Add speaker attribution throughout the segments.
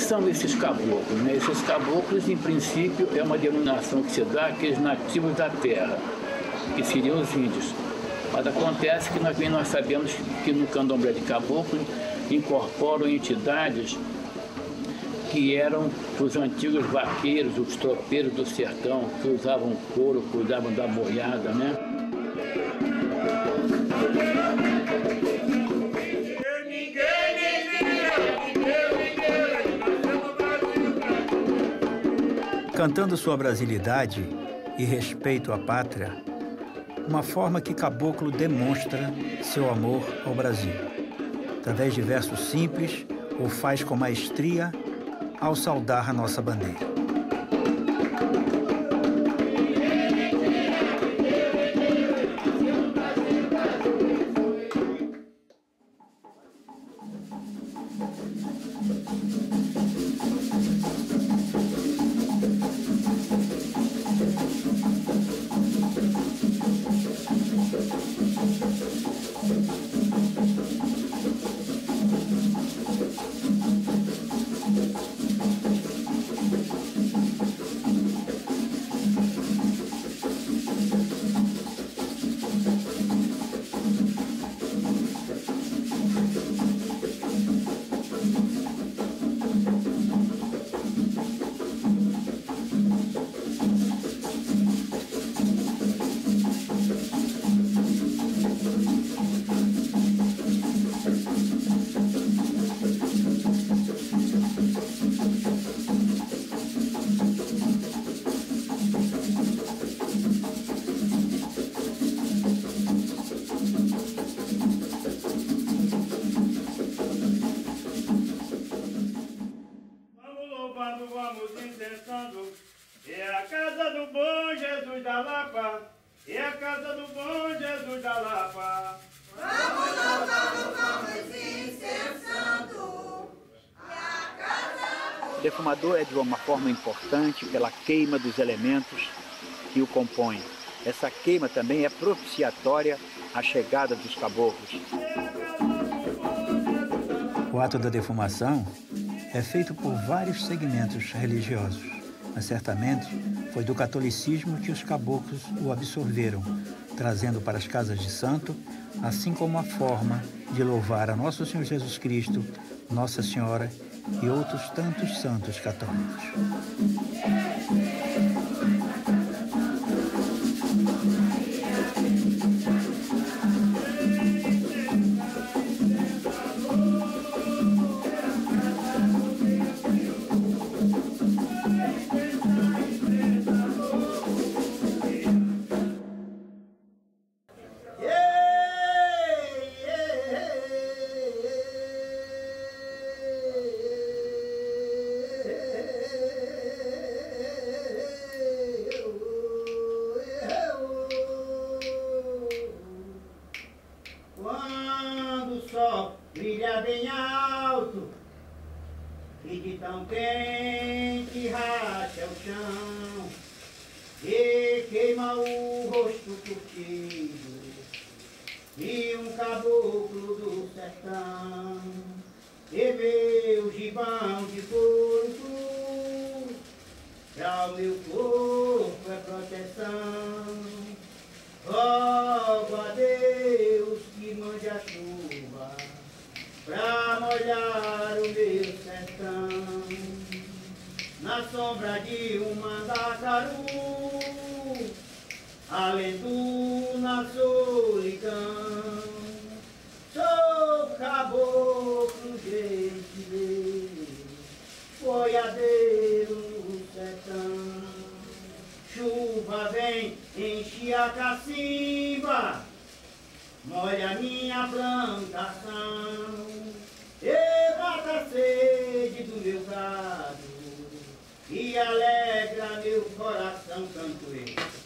Speaker 1: são esses caboclos, né? Esses caboclos, em princípio, é uma denominação que se dá àqueles nativos da terra, que seriam os índios. Mas acontece que nós sabemos que no candomblé de caboclo incorporam entidades que eram os antigos vaqueiros, os tropeiros do sertão, que usavam couro, cuidavam da boiada, né?
Speaker 2: Cantando sua brasilidade e respeito à pátria, uma forma que Caboclo demonstra seu amor ao Brasil. Através de versos simples, o faz com maestria ao saudar a nossa bandeira.
Speaker 3: Vamos intentando. É a casa do bom Jesus da Lapa. É a casa do bom Jesus da Lapa.
Speaker 4: Vamos louvando, vamos incensando. É a casa.
Speaker 2: O defumador é de uma forma importante pela queima dos elementos que o compõem. Essa queima também é propiciatória à chegada dos caboclos. O ato da defumação é feito por vários segmentos religiosos, mas certamente foi do catolicismo que os caboclos o absorveram, trazendo para as casas de santo, assim como a forma de louvar a Nosso Senhor Jesus Cristo, Nossa Senhora e outros tantos santos católicos.
Speaker 3: Quando o sol brilha bem alto e de tão quente racha o chão e queima o rosto curtido e um caboclo do sertão e meu gibão de couro pra o meu corpo é proteção. Rogo a Deus que mande a chuva pra molhar o meu sertão. Na sombra de um mandacaru, alento na solidão. Sou caboclo gentileza, boiadeiro no sertão. Chuva vem, enche a cacimba, molha minha plantação e mata a sede do meu gado e alegra meu coração, canto eu.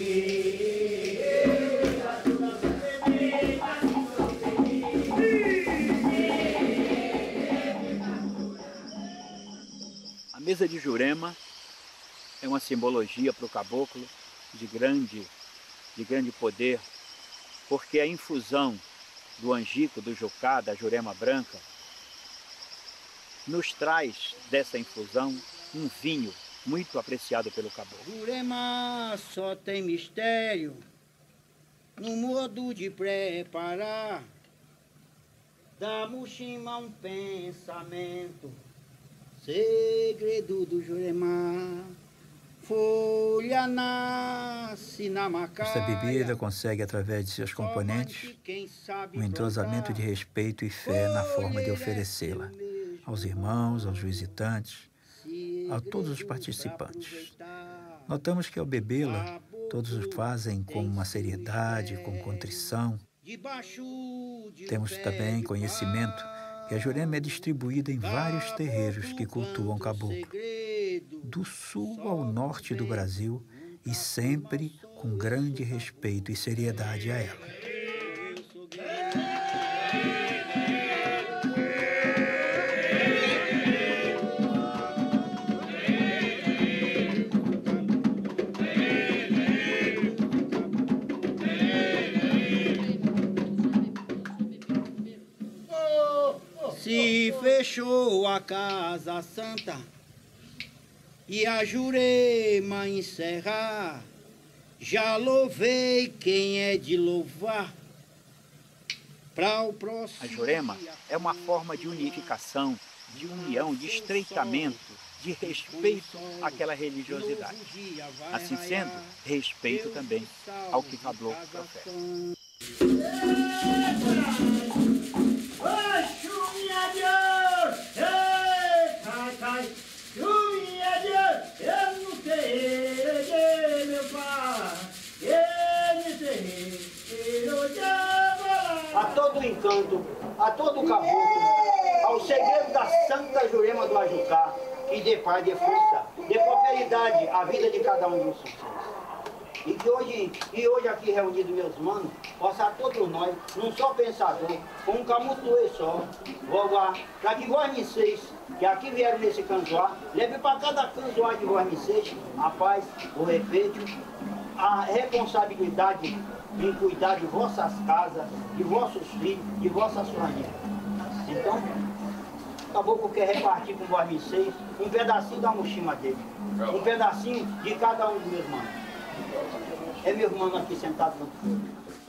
Speaker 2: A mesa de Jurema é uma simbologia para o caboclo de grande poder, porque a infusão do angico, do jucá, da jurema branca, nos traz dessa infusão um vinho muito apreciado pelo caboclo.
Speaker 5: Jurema só tem mistério no modo de preparar. Da Muxima um pensamento, segredo do Jurema. Folha nasce na macaia.
Speaker 2: Esta bebida consegue, através de seus componentes, um entrosamento de respeito e fé na forma de oferecê-la aos irmãos, aos visitantes, a todos os participantes. Notamos que ao bebê-la, todos o fazem com uma seriedade, com contrição. Temos também conhecimento que a Jurema é distribuída em vários terreiros que cultuam caboclo, do sul ao norte do Brasil, e sempre com grande respeito e seriedade a ela.
Speaker 5: Se fechou a casa santa e a Jurema encerrar, já louvei quem é de louvar. Para o próximo.
Speaker 2: A Jurema é uma forma de unificação, de união, de estreitamento, de respeito àquela religiosidade. Assim sendo, respeito também ao que caboclo professa.
Speaker 5: A todo encanto, a todo caboclo, ao segredo da Santa Jurema do Ajucá, que dê paz, dê força, dê prosperidade à vida de cada um de vocês. E que hoje aqui reunidos, meus manos, possa todos nós, num só pensador, com um camutuê só, voar, para que vocês, que aqui vieram nesse canzoar, leve para cada canzoar de vocês a paz, o respeito, a responsabilidade em cuidar de vossas casas, de vossos filhos, de vossas famílias. Então, o caboclo quer repartir com vocês um pedacinho da Muxima dele, um pedacinho de cada um dos meus manos. É meu irmão aqui sentado no fogo.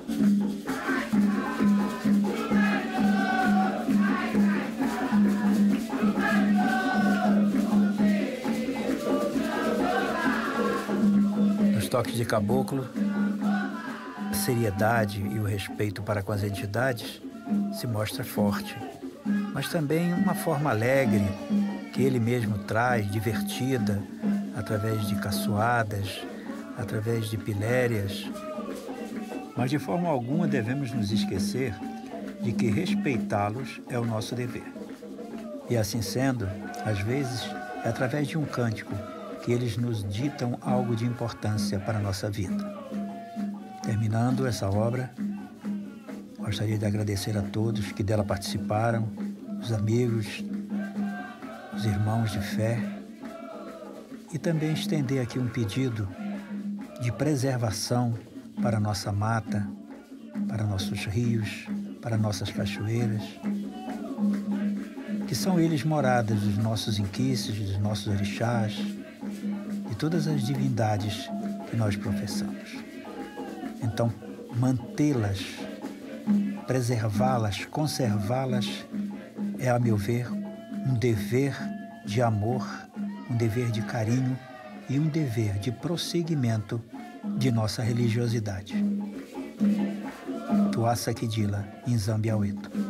Speaker 2: Nos toques de caboclo, a seriedade e o respeito para com as entidades se mostra forte, mas também uma forma alegre que ele mesmo traz, divertida, através de caçoadas, através de pilérias. Mas de forma alguma devemos nos esquecer de que respeitá-los é o nosso dever. E assim sendo, às vezes é através de um cântico que eles nos ditam algo de importância para a nossa vida. Terminando essa obra, gostaria de agradecer a todos que dela participaram, os amigos, os irmãos de fé, e também estender aqui um pedido de preservação para nossa mata, para nossos rios, para nossas cachoeiras, que são eles moradas dos nossos inquices, dos nossos orixás, de todas as divindades que nós professamos. Então, mantê-las, preservá-las, conservá-las é, a meu ver, um dever de amor, um dever de carinho e um dever de prosseguimento de nossa religiosidade. Tuassa Kidila, Inzambi Aueto.